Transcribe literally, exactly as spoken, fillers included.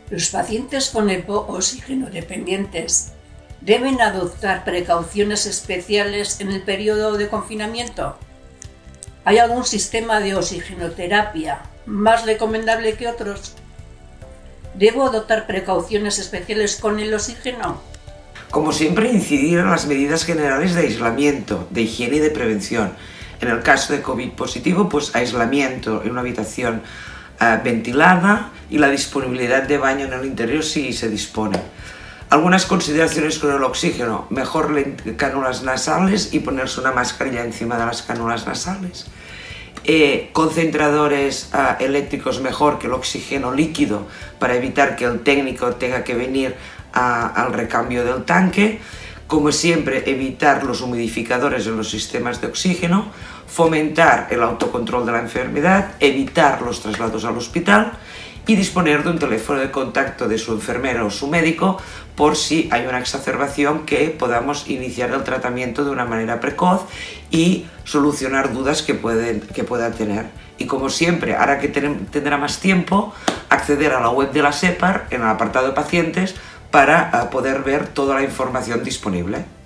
Los pacientes con EPO oxígeno dependientes deben adoptar precauciones especiales en el periodo de confinamiento. ¿Hay algún sistema de oxigenoterapia más recomendable que otros? ¿Debo adoptar precauciones especiales con el oxígeno? Como siempre, incidir en las medidas generales de aislamiento, de higiene y de prevención. En el caso de COVID positivo, pues aislamiento en una habitación uh, ventilada y la disponibilidad de baño en el interior si se dispone. Algunas consideraciones con el oxígeno: mejor cánulas nasales y ponerse una mascarilla encima de las cánulas nasales. Eh, concentradores uh, eléctricos mejor que el oxígeno líquido para evitar que el técnico tenga que venir a, al recambio del tanque. Como siempre, evitar los humidificadores en los sistemas de oxígeno, fomentar el autocontrol de la enfermedad, evitar los traslados al hospital y disponer de un teléfono de contacto de su enfermero o su médico por si hay una exacerbación, que podamos iniciar el tratamiento de una manera precoz y solucionar dudas que, pueden, que pueda tener. Y como siempre, ahora que ten, tendrá más tiempo, acceder a la web de la SEPAR en el apartado de pacientes para uh, poder ver toda la información disponible.